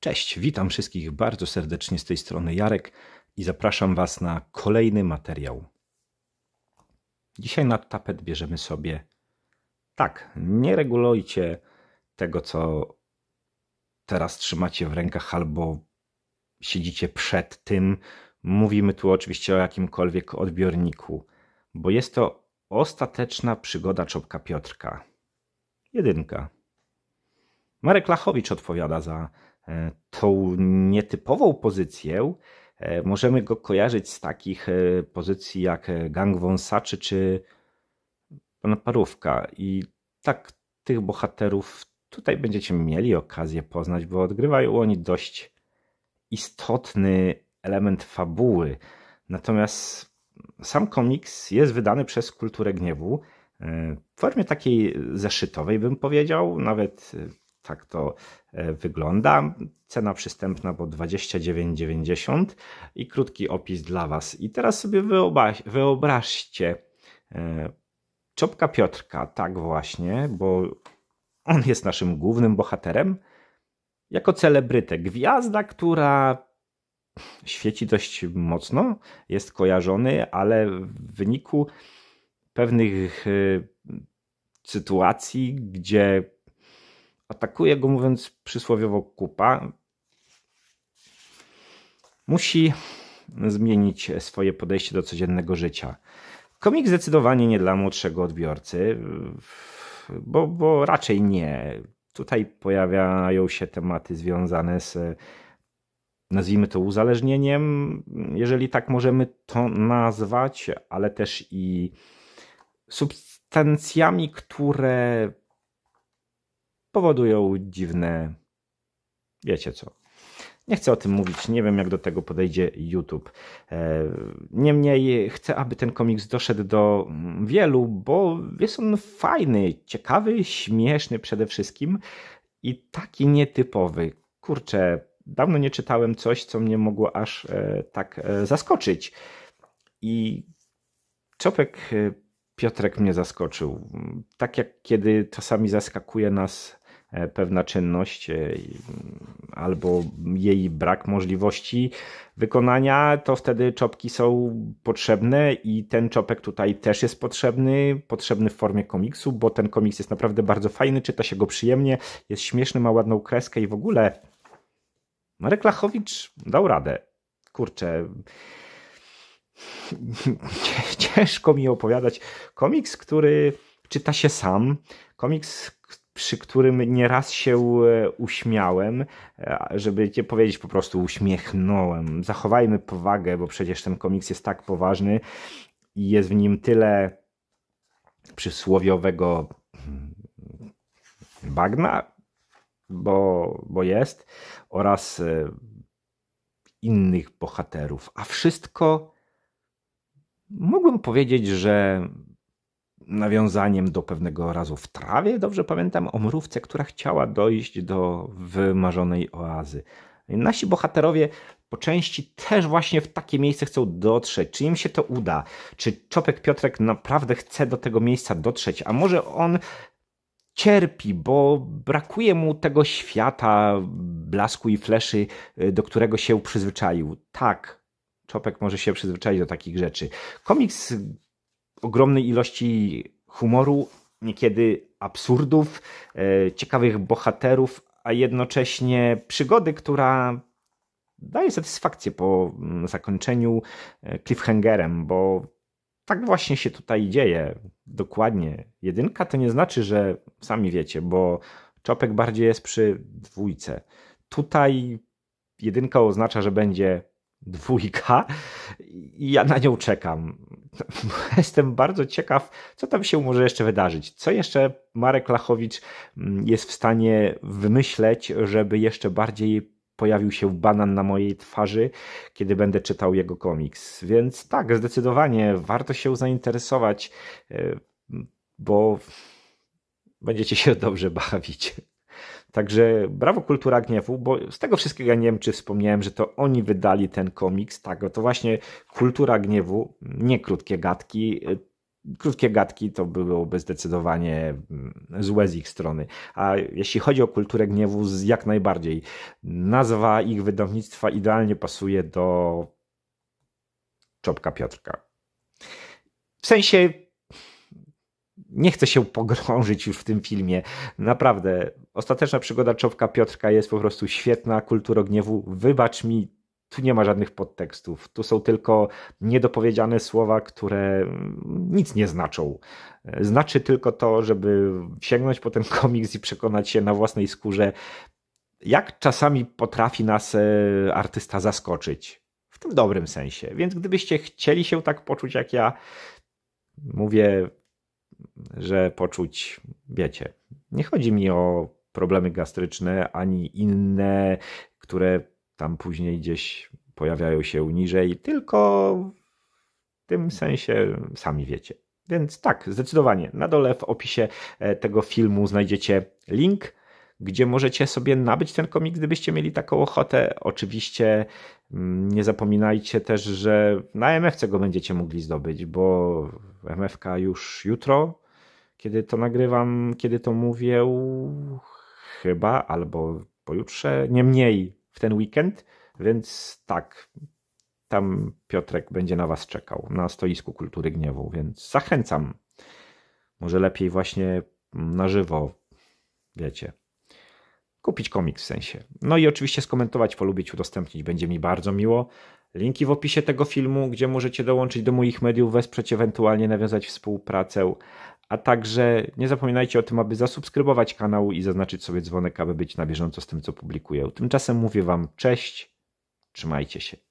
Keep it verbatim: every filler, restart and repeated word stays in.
Cześć, witam wszystkich bardzo serdecznie z tej strony Jarek i zapraszam Was na kolejny materiał. Dzisiaj na tapet bierzemy sobie, tak, nie regulujcie tego, co teraz trzymacie w rękach albo siedzicie przed tym. Mówimy tu oczywiście o jakimkolwiek odbiorniku, bo jest to ostateczna przygoda Czopka Piotrka. Jedynka. Marek Lachowicz odpowiada za tą nietypową pozycję. Możemy go kojarzyć z takich pozycji jak Gang Wąsaczy czy Pana Parówka. I tak tych bohaterów tutaj będziecie mieli okazję poznać, bo odgrywają oni dość istotny element fabuły. Natomiast sam komiks jest wydany przez Kulturę Gniewu w formie takiej zeszytowej, bym powiedział, nawet tak to wygląda. Cena przystępna, bo dwadzieścia dziewięć dziewięćdziesiąt i krótki opis dla Was. I teraz sobie wyobraźcie Czopka Piotrka, tak właśnie, bo on jest naszym głównym bohaterem, jako celebrytę. Gwiazda, która świeci dość mocno, jest kojarzony, ale w wyniku pewnych sytuacji, gdzie atakuje go, mówiąc przysłowiowo, kupa, musi zmienić swoje podejście do codziennego życia. Komik zdecydowanie nie dla młodszego odbiorcy, bo, bo raczej nie. Tutaj pojawiają się tematy związane z, nazwijmy to, uzależnieniem, jeżeli tak możemy to nazwać, ale też i substancjami, które powodują dziwne, wiecie co. Nie chcę o tym mówić, nie wiem jak do tego podejdzie YouTube. Niemniej chcę, aby ten komiks doszedł do wielu, bo jest on fajny, ciekawy, śmieszny przede wszystkim i taki nietypowy. Kurczę, dawno nie czytałem coś, co mnie mogło aż tak zaskoczyć. I Czopek Piotrek mnie zaskoczył. Tak jak kiedy czasami zaskakuje nas pewna czynność albo jej brak możliwości wykonania, to wtedy czopki są potrzebne i ten czopek tutaj też jest potrzebny, potrzebny w formie komiksu, bo ten komiks jest naprawdę bardzo fajny, czyta się go przyjemnie, jest śmieszny, ma ładną kreskę i w ogóle Marek Lachowicz dał radę. Kurczę, ciężko mi opowiadać. Komiks, który czyta się sam, komiks, przy którym nieraz się uśmiałem, żeby nie powiedzieć po prostu uśmiechnąłem. Zachowajmy powagę, bo przecież ten komiks jest tak poważny i jest w nim tyle przysłowiowego bagna, bo, bo jest, oraz innych bohaterów. A wszystko mógłbym powiedzieć, że nawiązaniem do pewnego razu w trawie, dobrze pamiętam, o mrówce, która chciała dojść do wymarzonej oazy. Nasi bohaterowie po części też właśnie w takie miejsce chcą dotrzeć. Czy im się to uda? Czy Czopek Piotrek naprawdę chce do tego miejsca dotrzeć? A może on cierpi, bo brakuje mu tego świata blasku i fleszy, do którego się przyzwyczaił. Tak, Czopek może się przyzwyczaić do takich rzeczy. Komiks ogromnej ilości humoru, niekiedy absurdów, e, ciekawych bohaterów, a jednocześnie przygody, która daje satysfakcję po zakończeniu cliffhangerem, bo tak właśnie się tutaj dzieje. Dokładnie. Jedynka to nie znaczy, że sami wiecie, bo Czopek bardziej jest przy dwójce. Tutaj jedynka oznacza, że będzie dwójka i ja na nią czekam. Jestem bardzo ciekaw, co tam się może jeszcze wydarzyć. Co jeszcze Marek Lachowicz jest w stanie wymyśleć, żeby jeszcze bardziej pojawił się banan na mojej twarzy, kiedy będę czytał jego komiks. Więc tak, zdecydowanie warto się zainteresować, bo będziecie się dobrze bawić. Także brawo Kultura Gniewu, bo z tego wszystkiego ja nie wiem, czy wspomniałem, że to oni wydali ten komiks. Tak, to właśnie Kultura Gniewu, nie Krótkie Gadki, krótkie gadki to byłoby zdecydowanie złe z ich strony. A jeśli chodzi o kulturę gniewu, jak najbardziej. Nazwa ich wydawnictwa idealnie pasuje do Czopka Piotrka. W sensie nie chcę się pogrążyć już w tym filmie. Naprawdę, ostateczna przygoda Czopka Piotrka jest po prostu świetna. Kultura gniewu, wybacz mi, tu nie ma żadnych podtekstów. Tu są tylko niedopowiedziane słowa, które nic nie znaczą. Znaczy tylko to, żeby sięgnąć po ten komiks i przekonać się na własnej skórze, jak czasami potrafi nas artysta zaskoczyć. W tym dobrym sensie. Więc gdybyście chcieli się tak poczuć jak ja, mówię, że poczuć, wiecie, nie chodzi mi o problemy gastryczne, ani inne, które tam później gdzieś pojawiają się niżej, tylko w tym sensie sami wiecie. Więc tak, zdecydowanie. Na dole w opisie tego filmu znajdziecie link, gdzie możecie sobie nabyć ten komiks, gdybyście mieli taką ochotę. Oczywiście nie zapominajcie też, że na em ef ce go będziecie mogli zdobyć, bo em ef ka już jutro, kiedy to nagrywam, kiedy to mówię, chyba, albo pojutrze, nie mniej w ten weekend, więc tak, tam Piotrek będzie na was czekał, na stoisku Kultury Gniewu, więc zachęcam. Może lepiej właśnie na żywo, wiecie, kupić komiks w sensie. No i oczywiście skomentować, polubić, udostępnić, będzie mi bardzo miło. Linki w opisie tego filmu, gdzie możecie dołączyć do moich mediów, wesprzeć, ewentualnie nawiązać współpracę. A także nie zapominajcie o tym, aby zasubskrybować kanał i zaznaczyć sobie dzwonek, aby być na bieżąco z tym, co publikuję. Tymczasem mówię wam cześć, trzymajcie się.